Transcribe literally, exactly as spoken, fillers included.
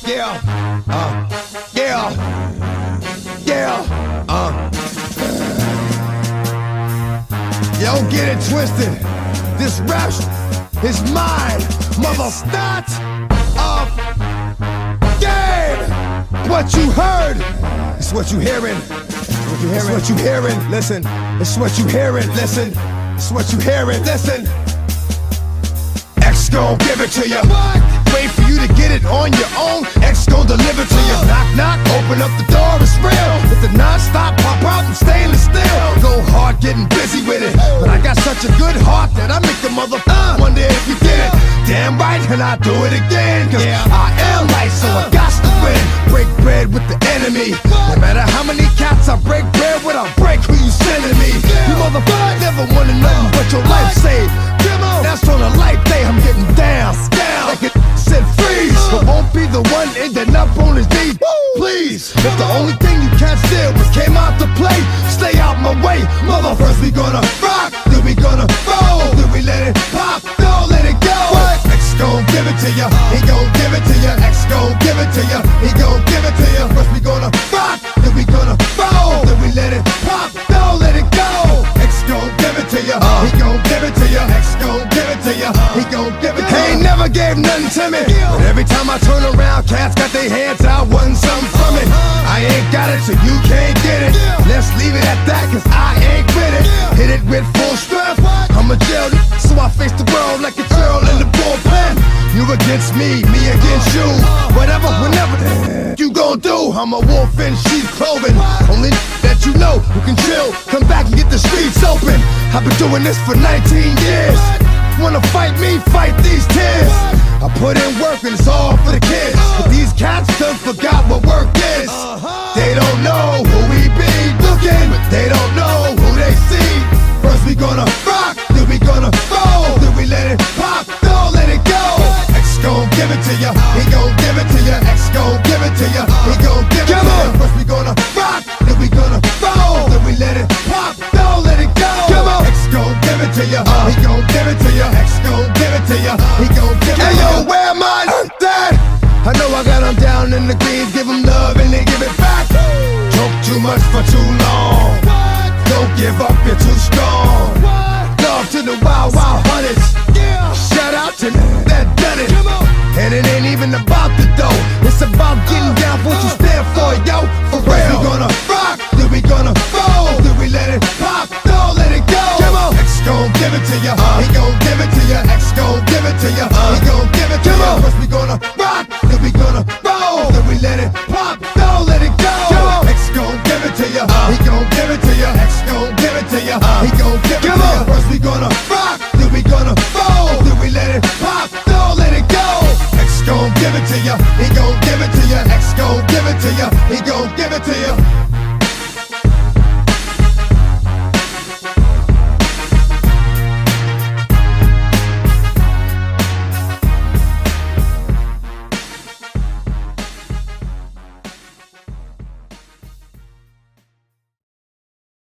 Yeah, uh, yeah, yeah, uh. Yo, get it twisted. This rap is mine, mother. Not of game. What you heard, it's what you hearing. What you hearing? It's what you hearing. Listen, it's what you hearing. Listen, it's what you hearing. Listen. X gon' give it to you. Wait for you to get it on your own. X gon' deliver to you. Knock, knock, open up the door, it's real. With the non-stop pop out and stainless steel. Go hard, getting busy with it. But I got such a good heart that I make the mother uh, wonder if you get it. Damn right, and I do it again. Cause yeah. I am light, so I got to win. Break bread with the enemy. No matter how many cats I break bread with, I break who you sending me. You motherfuckers never wanted nothing but your life saved. That's on a light day, I'm getting down, down. Like it said freeze, but won't be the one ending up on his knees. Please, if the only thing you can't steal was came out to play, stay out my way, mother. First we gonna rock, then we gonna roll, then we let it pop, don't let it go. What? X gon' give it to ya, he gon' give it to ya. X gon' give it to ya, he gon' give it to ya. First we gonna rock, then we gonna roll, then we let it pop, don't let it go. X gon' give it to ya, he gon' give it to ya. X gon' give it to ya, he gon' give it to ya. He ain't never gave nothing to me, but every time I turn around, cats got their hands out, wanting something from it. I ain't got it, so you can't get it. Let's leave it at that, cause I ain't with it. Hit it with full strength, I'm a jail, so I face the world like a girl in the bullpen. You against me, me against you. Whatever, whenever you gon' do, I'm a wolf in sheep's clothing. Only that you know who can chill, come back and get the streets open. I've been doing this for nineteen years. Wanna fight me, fight these tears. I put in work and it's all for the kids. But these cats done forgot what work is. They don't know who we be looking, but they don't know who they see. First we gonna rock, then we gonna roll, then we let it pop, don't let it go. X gon' give it to ya, he gon' give it to ya. X gon' give it to ya, he gon' give it to ya. First we gonna rock, then we gonna roll, then we let it pop, don't let it go. X gon' give it to ya, he gon' give it to ya. X gon' give it to ya, he gon' give it to ya. Hey yo, where am I? Dad, I know I got them down in the greens, give them love and they give it back. Talk too much for too long. Don't give up, you're too strong. Love to the wild, wild hunters. Shout out to that done it. And it ain't even about the dough, it's about getting down for what you stand for, yo. For real. We gonna rock, then we gonna roll, then we let it pop, don't let it go. X gon' give it to ya, he gon' give it to ya. X gon' give it to ya, he gon' give it to ya. First we gonna rock, then we gonna roll, then we let it pop, don't let it go. X gon' give it to ya, he gon' give it to ya. X gon' give it to ya, he gon' give it to ya. First we gonna rock.